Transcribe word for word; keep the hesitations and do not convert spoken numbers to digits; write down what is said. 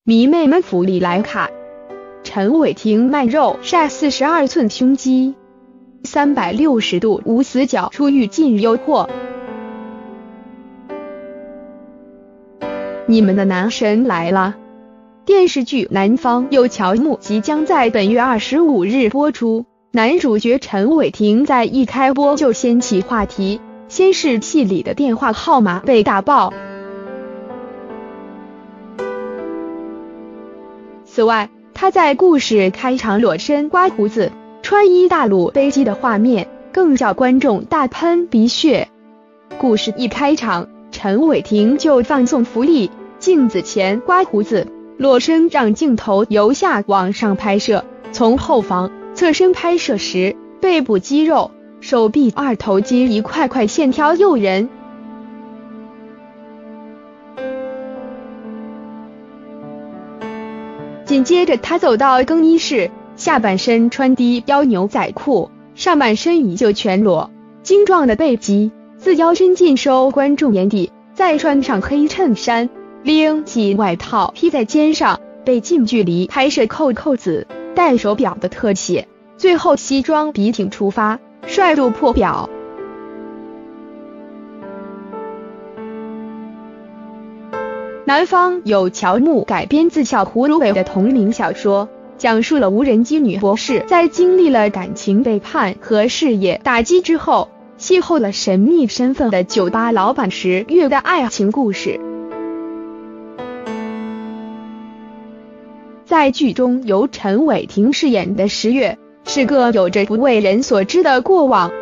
迷妹们福利来卡。陈伟霆卖肉晒四十二寸胸肌，三百六十度无死角出浴尽诱惑。你们的男神来了！电视剧《南方有乔木》即将在本月二十五日播出，男主角陈伟霆在一开播就掀起话题，先是戏里的电话号码被打爆。此外，他在故事开场裸身刮胡子、穿衣大露背肌的画面，更叫观众大喷鼻血。故事一开场，陈伟霆就放送福利，镜子前刮胡子，裸身让镜头由下往上拍摄，从后方侧身拍摄时，背部肌肉、手臂二头肌一块块线条诱人。紧接着他走到更衣室，下半身穿低腰牛仔裤，上半身依旧全裸，精壮的背肌自腰身尽收观众眼底，再穿上黑衬衫，拎起外套披在肩上，被近距离拍摄扣扣子、戴手表的特写，最后西装笔挺出发，帅度破表。南方有乔木改编自小葫芦尾的同名小说，讲述了无人机女博士在经历了感情背叛和事业打击之后，邂逅了神秘身份的酒吧老板十月的爱情故事。在剧中由陈伟霆饰演的十月，是个有着不为人所知的过往，